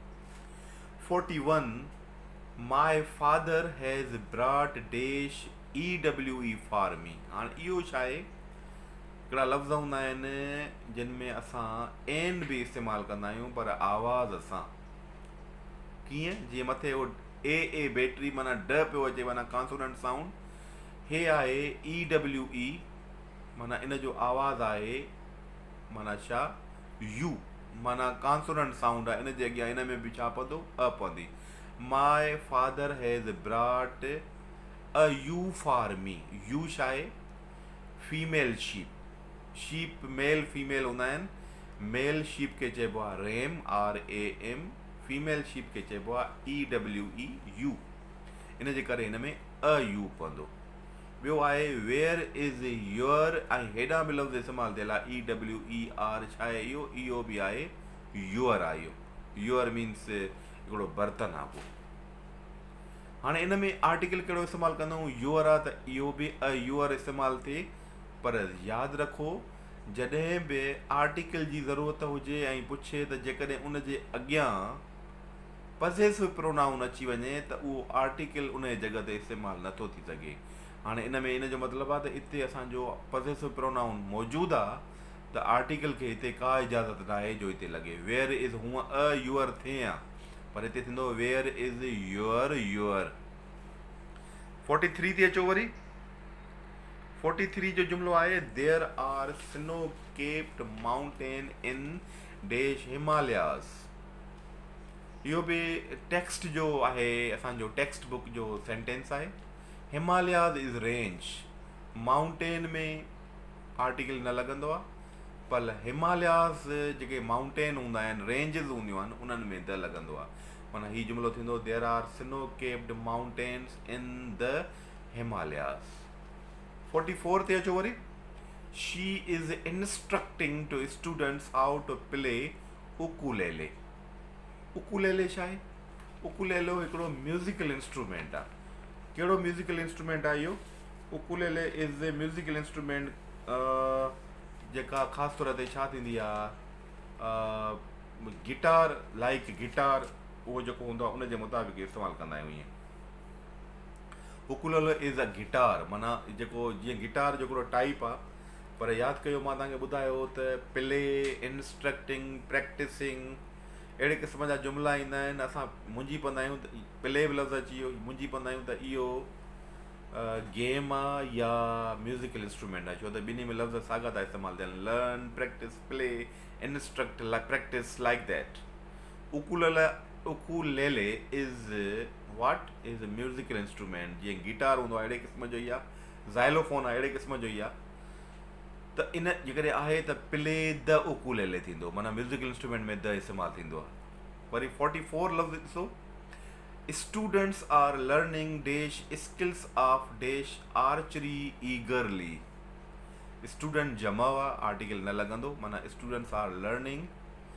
41, my father has brought dash EWE for me. हाणे इहो छा आहे, हिकिड़ा लफ़्ज़ हूंदा आहिनि जिन में असां एन बि इस्तेमालु कंदा आहियूं, पर आवाज़ सां। कीअं, जीअं मथे उहो ए बैटरी माना ड पियो अचे, माना कॉन्सोनेंट साउंड। हे आहे EWE, माना इन जो आवाज़ आहे माना छा, यू, माना कॉन्सोनेंट साउंड आहे। इन जे अॻियां इन में बि छा पवंदो, अ पवंदी। My father has brought a ewe for me. Ewe छा आहे, female sheep. Sheep male female हूंदा आहिनि। मेल शीप खे चइबो आहे रेम, RAM। फीमेल शीप खे चइबो आहे EWE यू। इन जे करे हिन में अ यू पवंदो। ॿियो आहे वेयर इज़ योर, ऐं हेॾां बि लफ़्ज़ इस्तेमालु थियल आहे EWER। छा आहे इहो, इहो बि आहे योर आहे। इहो योर मीन्स हिकिड़ो बर्तन आहे। पोइ हाणे इन में आर्टिकल कहिड़ो इस्तेमालु कंदो यूअर आहे त इहो बि यूअर इस्तेमालु थिए, पर यादि रखो जॾहिं बि आर्टिकल जी ज़रूरत हुजे ऐं पुछे त जेकॾहिं उन जे अॻियां पॉसेसिव प्रोनाउन अची वञे त उहो आर्टिकल उन जी जॻह ते इस्तेमालु नथो थी सघे। हाणे इन में इन जो मतिलबु आहे त हिते असांजो पॉसेसिव प्रोनाउन मौजूदु आहे त आर्टिकल खे हिते का इजाज़त न आहे जो हिते लॻे। वेयर इज़ हूअं यूअर थिए हा, पर हिते थींदो वेयर इज़ यूअर यूअर। 43 ते अचो वरी। 43 जो जुमिलो आहे there are snow capped mountain in dash Himalayas. इहो बि टेक्स्ट जो आहे, असांजो टेक्स्ट बुक जो सेंटेंस आहे। हिमालयास इज़ रेंज, माउंटेन में आर्टिकल न लॻंदो आहे, पर हिमालयास जेके माउंटेन हूंदा आहिनि, रेंजिस हूंदियूं आहिनि, उन्हनि में द लॻंदो आहे। माना हीउ जुमिलो थींदो there are snow capped mountains in the Himalayas. 44 ते अचो वरी। She is instructing to students how to play ukulele. Ukulele छा आहे? उकुलेले हिकिड़ो म्यूज़िकल इंस्ट्रूमेंट आहे। कहिड़ो म्यूज़िकल इंस्ट्रूमेंट आहे इहो? Ukulele is a musical instrument जेका ख़ासि तौर ते छा थींदी आहे, गिटार लाइक गिटार उहो जेको हूंदो आहे उनजे मुताबिक़ इस्तेमालु कंदा आहियूं। ईअं उकुलेले इज़ अ गिटार, माना जेको जीअं गिटार जो हिकिड़ो टाइप आहे, पर यादि कयो मां तव्हांखे ॿुधायो त प्ले, इंस्ट्रक्टिंग, प्रैक्टिसिंग अहिड़े क़िस्म जा जुमिला ईंदा आहिनि। असां मुंझी पवंदा आहियूं त प्ले बि लफ़्ज़ अची वियो, मुंझी पवंदा आहियूं त इहो गेम आहे या म्यूज़िकल इंस्ट्रूमेंट आहे, छो त ॿिन्ही में लफ़्ज़ साॻा था इस्तेमालु थियनि। Learn, practice, play, instruct, practice like that. Ukulele is what is a musical instrument. जीअं गिटार हूंदो आहे अहिड़े क़िस्म जो ई आहे, ज़ाइलोफोन आहे अहिड़े क़िस्म जो ई आहे। त इन जेकॾहिं आहे त प्ले द उकुलेले थींदो, माना म्यूज़िकल इंस्ट्रूमेंट में द इस्तेमालु थींदो आहे। वरी 44 लफ़्ज़ ॾिसो। Students are learning dash skills of dash archery eagerly. Student जमा हुआ, आर्टिकल न लॻंदो, माना students are learning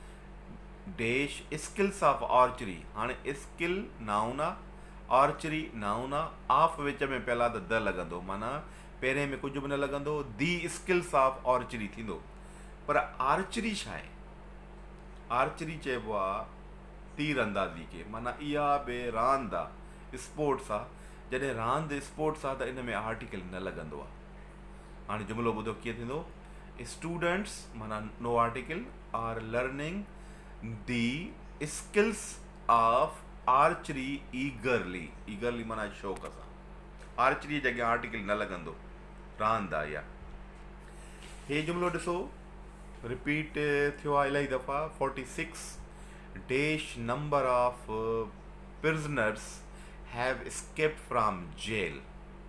dash skills of archery. हाणे स्किल नाउन आहे, आर्चरी नाउन आहे, ऑफ विच में पहिला त द लॻंदो, माना पहिरें में कुझु बि न लॻंदो, दी स्किल्स ऑफ आर्चरी थींदो। पर आर्चरी छा आहे? आर्चरी चइबो आहे तीर अंदाज़ी खे, माना इहा बि रांदि आहे, स्पोर्ट्स आहे। जॾहिं रांदि स्पोर्ट्स आहे त इन में आर्टिकल न लॻंदो आहे। हाणे जुमिलो ॿुधो कीअं थींदो। स्टूडेंट्स माना no article are learning the skills of archery eagerly. Eagerly माना शौक़ सां। आर्चरी जॻह आर्टिकल न लॻंदो, रांदि आहे इहा। हे जुमिलो ॾिसो, रिपीट थियो आहे इलाही दफ़ा। 46 dash number of prisoners have escaped from jail.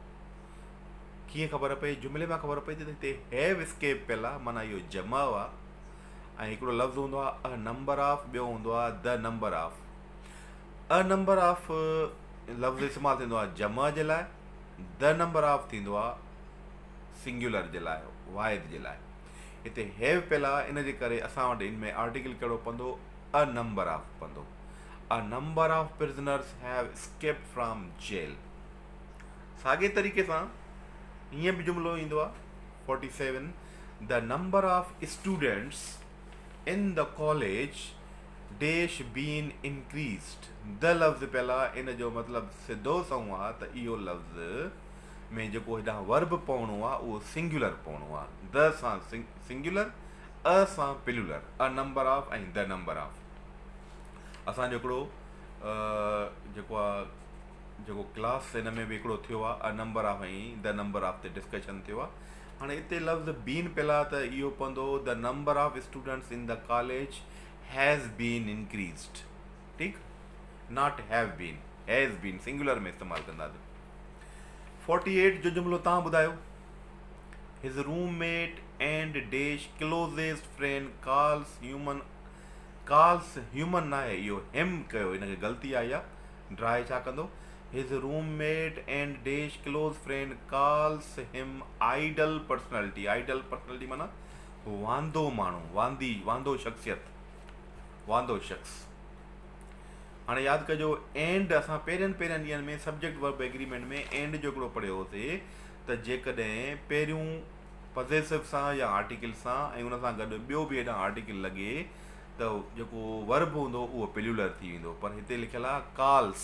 कीअं ख़बर पई? जुमिले मां ख़बर पई त हिते हैव एस्केप पियल आहे, माना इहो जमा आहे। ऐं हिकिड़ो लफ़्ज़ हूंदो आहे अ नंबर ऑफ, ॿियो हूंदो आहे the number of. A number of लफ़्ज़ इस्तेमालु थींदो आहे जमा जे लाइ, द नंबर ऑफ थींदो आहे सिंगुलर जे लाइ, वाहिद जे लाइ। हिते हैव पियल आहे, इन जे करे असां वटि इन में आर्टिकल कहिड़ो पवंदो? अ नंबर ऑफ पवंदो। A number of prisoners have escaped from jail. साॻे तरीक़े सां हीअं बि जुमिलो ईंदो आहे 47 the number of students in the college dash been increased. The लफ़्ज़ पियल आहे, इन जो मतिलबु सिधो सऊं आहे त इहो लफ़्ज़ में जेको हेॾां वर्ब पवणो आहे उहो सिंगुलर पवणो आहे। द सां सिंगुलर, अ सां प्लूरल। अ नंबर ऑफ ऐं द नंबर ऑफ। असांजो हिकिड़ो जेको क्लास हिन में बि हिकिड़ो थियो आहे, अ नंबर ऑफ ऐं द नंबर ऑफ ते डिस्कशन थियो आहे। हाणे हिते लफ़्ज़ बीन पियल आहे त इहो पवंदो the number of students in the college has been increased. ठीकु, not have been, has been singular में इस्तेमालु कंदासीं। 48 जो जुमिलो तव्हां ॿुधायो। His roommate and dash closest friend calls human न आहे, इहो हिम कयो, हिनखे ग़लती आई आहे। ड्राई छा कंदो? His roommate and dash close friend calls him idle personality. Idle personality माना वांदो माण्हू, वांदो शख्सियत, वांदो शख़्स। हाणे यादि कजो एंड असां पहिरियनि ॾींहंनि में सब्जेक्ट वर्ब एग्रीमेंट में एंड जो हिकिड़ो पढ़ियो होसीं त जेकॾहिं पहिरियों पॉसेसिव सां या आर्टिकल सां ऐं उन सां गॾु ॿियो बि हेॾां आर्टिकल लॻे त जेको वर्ब हूंदो उहो पिल्युलर थी वेंदो। पर हिते लिखियलु आहे काल्स,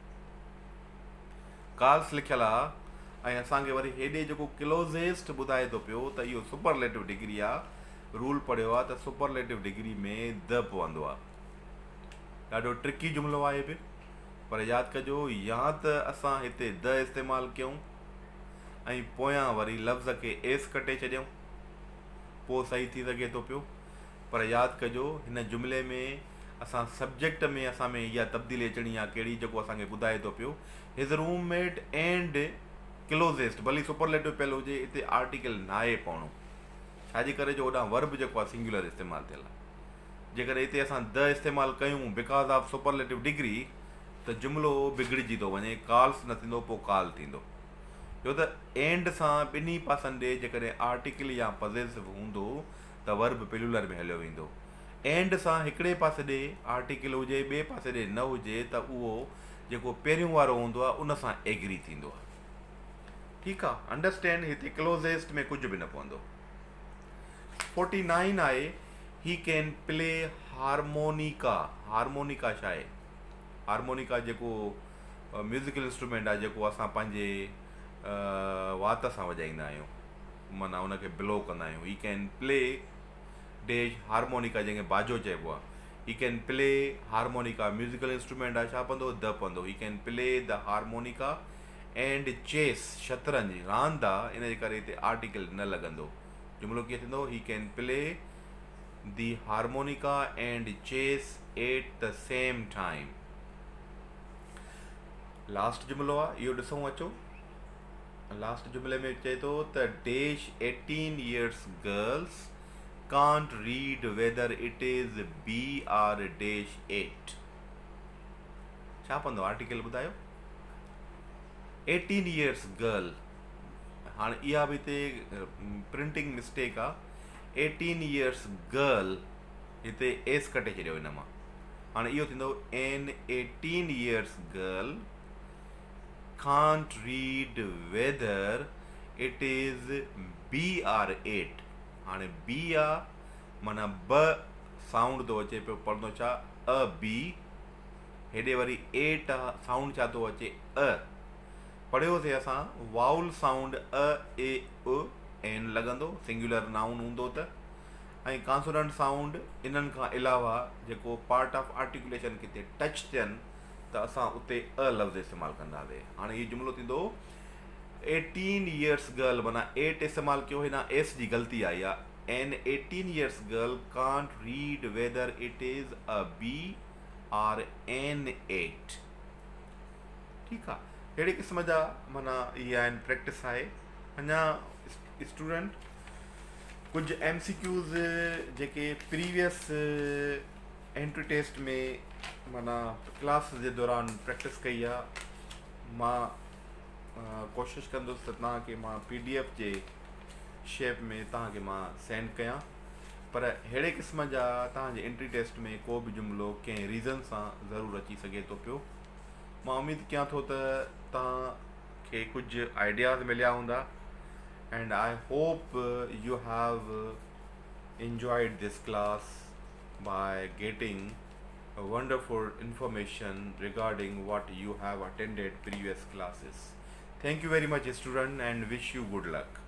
काल्स लिखियलु आहे। ऐं असांखे वरी हेॾे जेको क्लोज़ेस्ट ॿुधाए थो पियो त इहो सुपरलेटिव डिग्री आहे। रूल पढ़ियो आहे त सुपरलेटिव डिग्री में द पवंदो आहे। ॾाढो ट्रिकी जुमिलो आहे बि, पर यादि कजो या त असां हिते द इस्तेमालु कयूं ऐं पोयां वरी लफ़्ज़ खे एस कटे छॾियऊं, पोइ सही थी सघे थो पियो। पर यादि कजो हिन जुमिले में असां सब्जेक्ट में असां में इहा तब्दीली अचणी आहे कहिड़ी, जेको असांखे ॿुधाए थो पियो हिज़ रूममेट एंड क्लोज़ेस्ट, भली सुपरलेटिव पियल हुजे, हिते आर्टिकल न आहे पवणो। छाजे करे जो होॾां वर्ब जेको आहे सिंगुलर इस्तेमालु थियल आहे। जेकॾहिं हिते असां द इस्तेमालु कयूं बिकॉज़ ऑफ सुपरलेटिव डिग्री त जुमिलो बिगड़िजी थो वञे, काल्स न थींदो, पोइ काल थींदो। छो त एंड सां ॿिन्ही पासनि ॾे जेकॾहिं आर्टिकल या पॉसेसिव हूंदो त वर्ब पिल्युलर में हलियो वेंदो। एंड सां हिकिड़े पासे ॾे आर्टिकल हुजे, ॿिए पासे ॾे न हुजे, त उहो जेको पहिरियों वारो हूंदो आहे उन सां एग्री थींदो आहे। ठीकु आहे, अंडरस्टैंड। हिते क्लोज़ेस्ट में कुझु बि न पवंदो। 49 आहे he can play harmonica. Harmonica छा आहे? हारमोनिका जेको म्यूज़िकल इंस्ट्रूमेंट आहे, जेको असां पंहिंजे वात सां वॼाईंदा आहियूं, माना उनखे ब्लो कंदा आहियूं। ही कैन प्ले डैश हारमोनिका, जंहिंखे बाजो चइबो आहे। He can play harmonica musical instrument आहे, छा पवंदो? द पवंदो। He can play the harmonica and chess, शतरंज रांदि आहे, इन जे करे हिते आर्टिकल न लॻंदो। जुमिलो कीअं थींदो? He can play the harmonica and chess at the same time। Last जुमिलो आहे, इहो ॾिसूं अचो। लास्ट जुमिले में चए थो त dash 18 years girls can't read whether it is B or dash 8। छा पवंदो? आर्टिकल ॿुधायो। 18 years girl, हाणे इहा बि हिते प्रिंटिंग मिस्टेक आहे। 18 years girl हिते एस कटे छॾियो हिन मां। हाणे इहो थींदो an 18 years girl can't read whether it is B or 8। हाणे बी आहे माना ब साउंड थो अचे पियो, पढ़ंदो छा? A B. हेॾे वरी 8 आहे, साउंड छा थो अचे? अ। पढ़ियोसीं असां वाउल साउंड अ ए उ एन लॻंदो, सिंगुलर नाउन हूंदो त। ऐं कॉन्सोनेंट साउंड इन्हनि खां अलावा जेको पार्ट ऑफ आर्टिकुलेशन किथे टच थियनि त असां उते अ लफ़्ज़ इस्तेमालु कंदासीं। हाणे हीउ जुमिलो थींदो 18 years गर्ल, माना 8 इस्तेमालु कयो, हिन एस जी ग़लती आई आहे। An 18 years girl can't read whether it is A B R N 8। ठीकु आहे, अहिड़े क़िस्म जा माना इहे आहिनि, प्रैक्टिस आहे। अञा स्टूडेंट कुझु MCQs जेके प्रीवियस एंट्री टेस्ट में माना क्लास जे दौरान प्रैक्टिस कई आहे, मां कोशिशि कंदुसि त तव्हांखे मां PDF जे शेप में तव्हांखे मां सेंड कयां। पर अहिड़े क़िस्म जा तव्हांजे एंट्री टेस्ट में को बि जुमिलो कंहिं रीज़न सां ज़रूरु अची सघे थो पियो। मां उमेदु कयां थो त तव्हांखे कुझु आइडियाज़ मिलिया हूंदा। And I hope you have enjoyed this class by getting a wonderful information regarding what you have attended previous classes. Thank you very much, student, and wish you good luck.